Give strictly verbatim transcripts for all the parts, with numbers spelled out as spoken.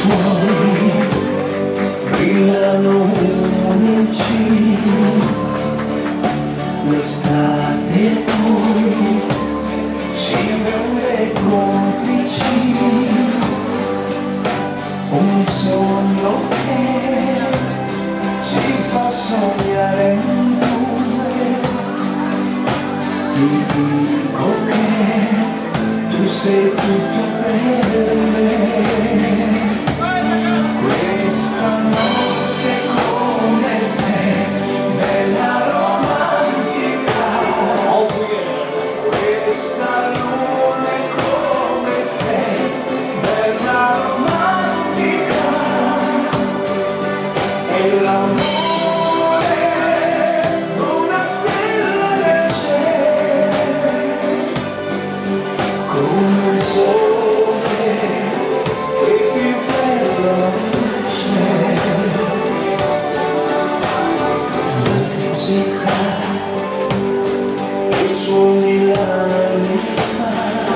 tuoi brillano nel cielo, l'estate poi ci rende complici, un sogno che ci fa sognare in due. Ti dico che tu sei tutto per me. Questa notte come te, bella romantica. Questa luna come te, bella romantica. E l'amore una stella nel cielo, come il sole che più bello non c'è. Musica che suoni l'anima,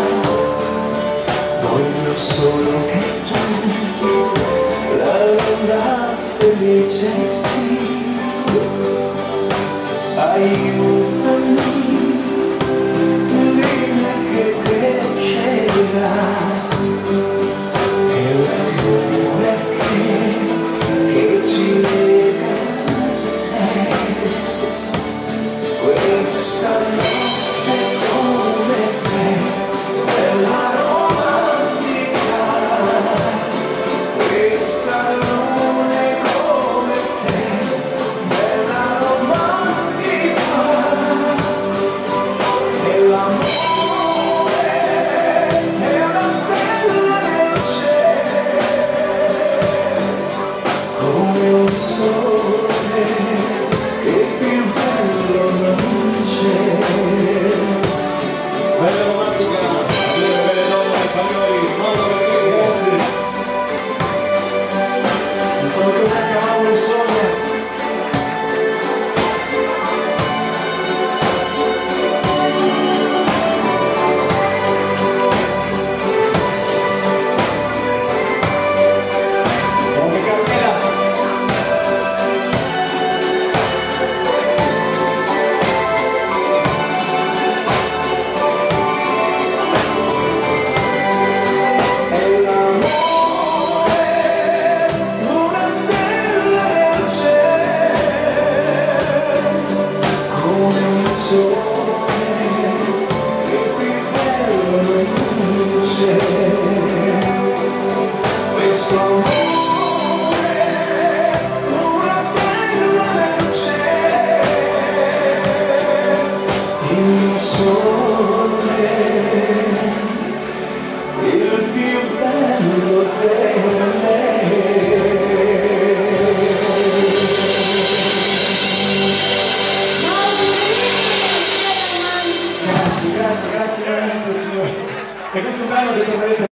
voglio solo che tu la lunga felice sii. Aiutami, dimmi che crescerà, è l'amore che, che ci lega a sé. Questa notte come te, bella romantica. Questa luna come te, bella romantica. E l'amore è una stella nel cielo, come un sole che più bello non c'è. Bella romantica, belle belle donne spagnoli, molto ragazzi. Non sono più una cavolo il sogno. Come Carmela. Grazie, grazie, grazie veramente signore. E questo brano che troverete